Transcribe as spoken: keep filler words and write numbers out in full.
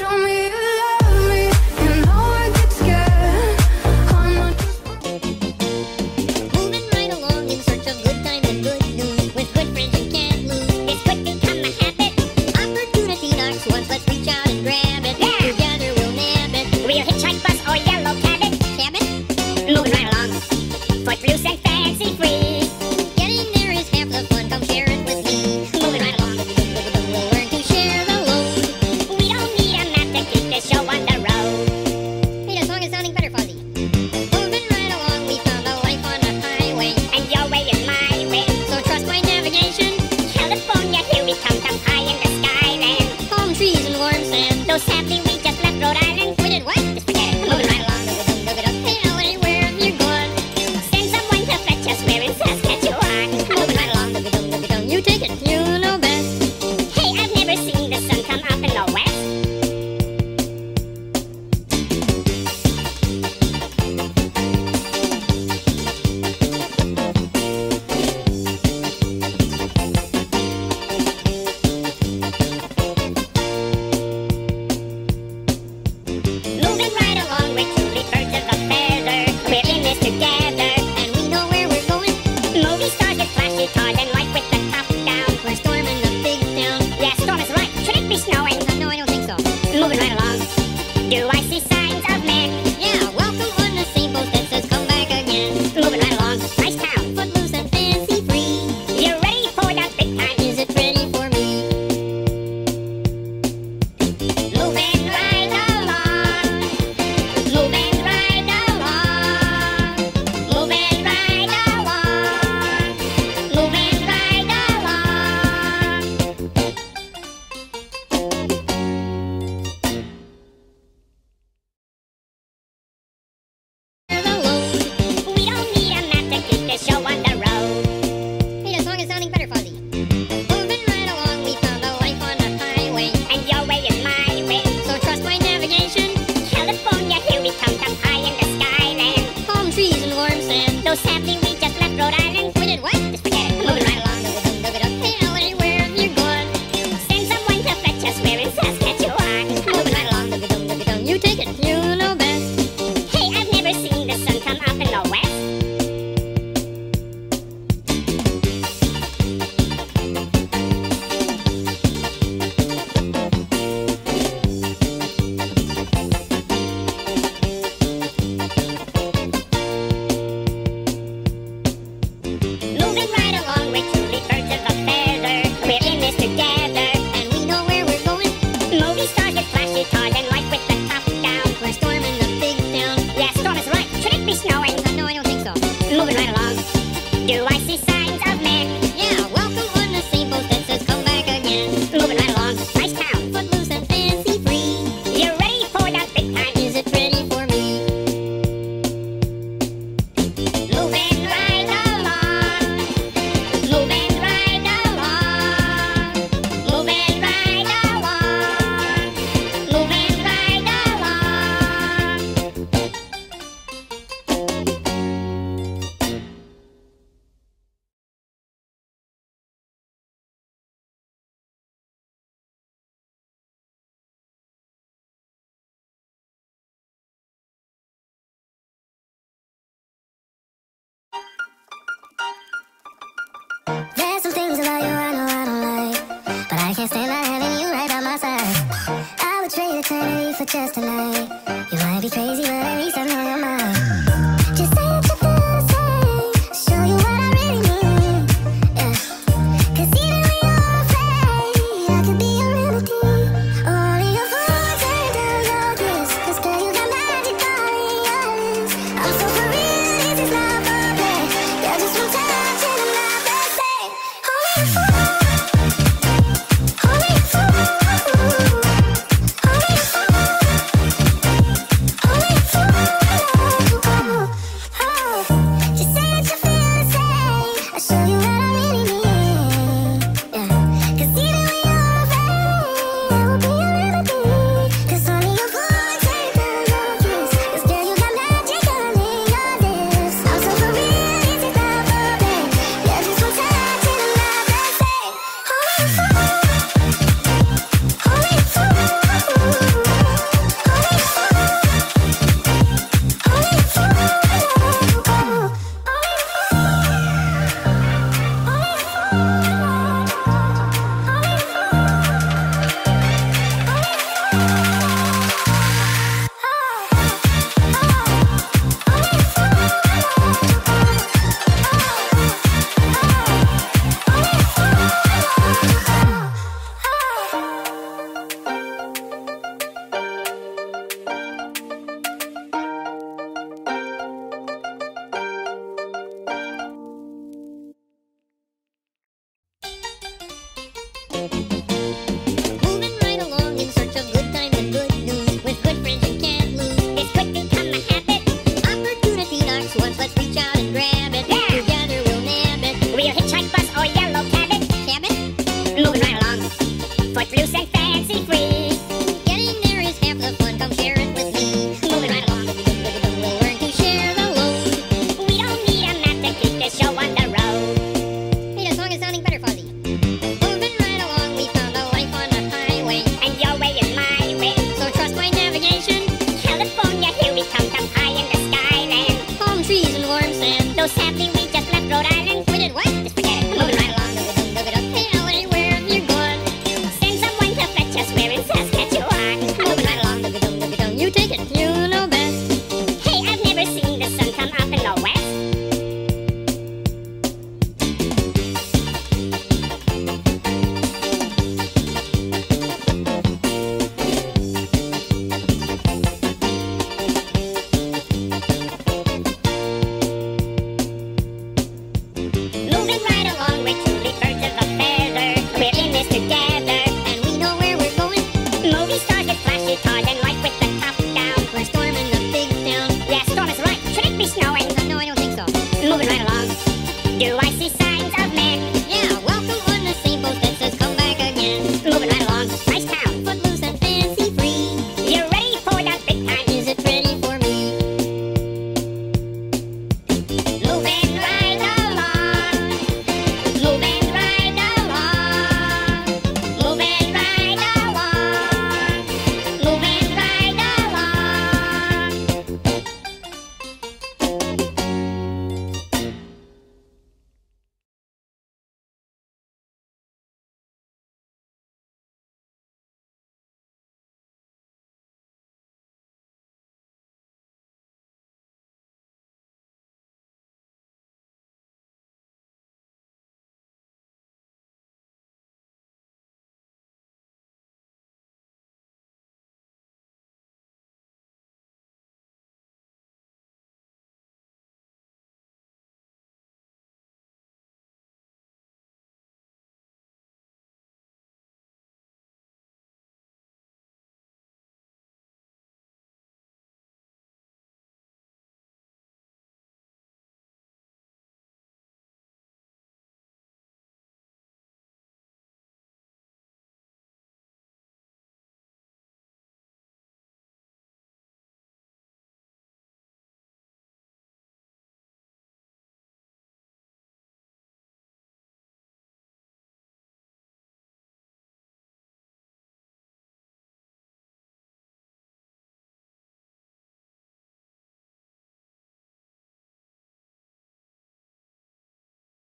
Show me you love me, you know I get scared. I'm not just Moving right along in search of good times and good news. With good friends you can't lose. This could become a habit. Opportunity knocks once, let's reach out and grab it. Yeah. Together we'll nab it. Real hitchhike bus or yellow cabin. Cabin? Moving right along. Footloose and fancy free. Getting there is half the fun, come share it with me. Moving right along. We'll learn to share the load. We don't need a map to keep this show on the road. Hey, that song is sounding better, Fuzzy. Moving right along, we found a life on a highway. And your way is my way. So trust my navigation. California, here we come, come high in the skyland. Palm trees and warm sand. So sadly we just left Rhode Island. We did what? Just forget it. Moving right along. Hey, Ellie, where have you gone? Send someone to fetch us. We're in Saskatchewan. Moving right along. You take it, you know best. Hey, I've never seen the sun come up in the west. Moving right along, we're truly birds of a feather. We're in this together. And we know where we're going. Movie stars with flashy cars and life with the top down. We're storming the big town. Yeah, storm is right. Should it be snowing? Uh, no, I don't think so. Moving right along. Do I see signs of men? Yeah, welcome on the same boat that says come back again. Moving right along. Nice town. Footloose and fancy free. You ready for the big time? Is it ready for me? Moving right along. Moving right along. Moving right along. Moving right along. Share the load. We don't need a map to keep this show on the road. Hey, that song is sounding better, Fuzzy. Moving right along, we found a life on a highway. And your way is my way. So trust my navigation. California, here we come, come high in the skyland. Palm trees and warm sand. So sadly we just left Rhode Island. We did what? Just forget it. Moving right along. Hey, Ellie, where have you gone? Send someone to fetch us. We're in Saskatchewan. Moving right along. You take it, you know best. Hey, I've never seen the sun come up in the west. Moving right along, we're truly birds of a feather. We're in this together. And we know where we're going. Movie stars with flashy cars and life with the top down. We're storming the big town. Yeah, storm is right. Should it be snowing? Uh, no, I don't think so. Moving right along. Do I see signs of men? Yeah, welcome on the same boat that says come back again. Moving right along. Nice town. Footloose and fancy free. You ready for the big time? Is it ready for me? Moving right along. Moving right along. Moving right along. Moving right There's some things about you I know I don't like, but I can't stand not having you right by my side. I would trade eternity for just tonight. You might be crazy, but at least I know your mind. Just say that you feel the same. Show you what I really mean. Yeah. 'Cause even when you're afraid, I could be a remedy. Only your voice and down your kiss. 'Cause girl, you got magic all in your lips. I'm so for real, this is not for play. You're just one touch and I'm not the same. Only a fool. Only a fool. Only a fool. Only a fool. flashy cars and life with